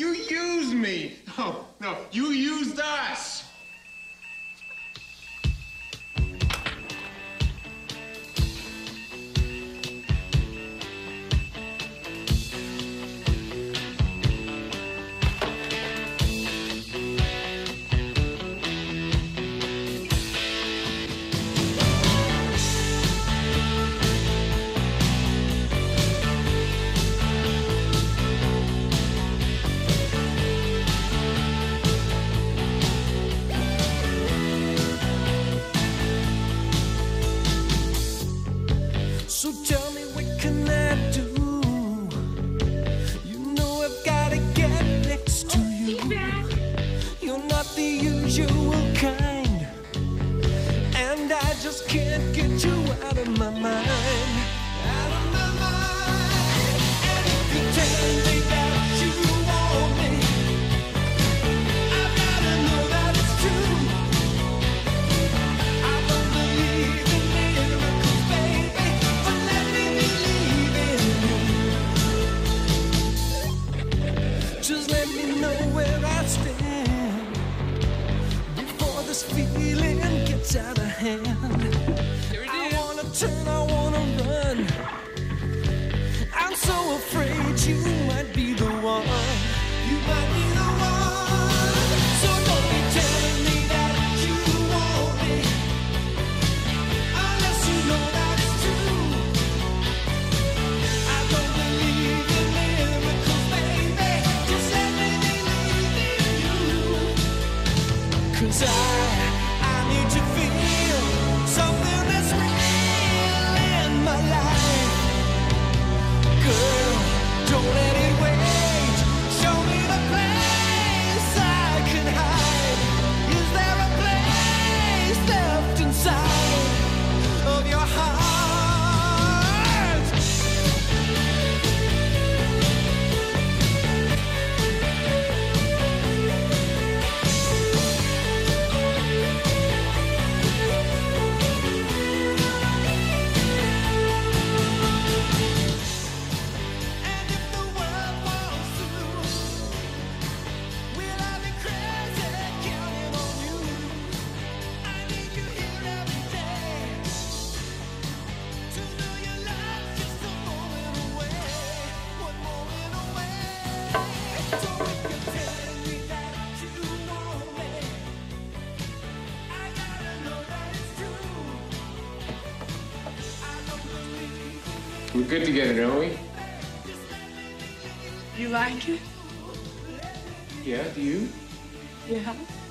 You used me. No, you used us. So tell me, what can I do? You know I've gotta get next to you. You're not the usual kind, and I just can't get you out of my mind. Out of my mind. And if you tell me that you want me, I've gotta know that it's true. I don't believe in miracles, baby, but let me believe in you. Just let me know where I stand before this feeling gets out of hand. I wanna turn, I wanna run. I'm so afraid you might be the one. You might be the one. So don't be telling me that you want me unless you know that it's true. I don't believe in miracles, baby. Just let me believe in you. 'Cause I need to feel something that's real in my life. Girl, don't let it wait. Show me the place I can hide. Is there a place left inside of your heart? And if the world falls through, will I be crazy counting on you? I need you here every day to know your love's just a moment away, one moment away. So if you're telling me that you want me, I gotta know that it's true. I don't believe We're good together, don't we? You like it? Yeah, do you? Yeah.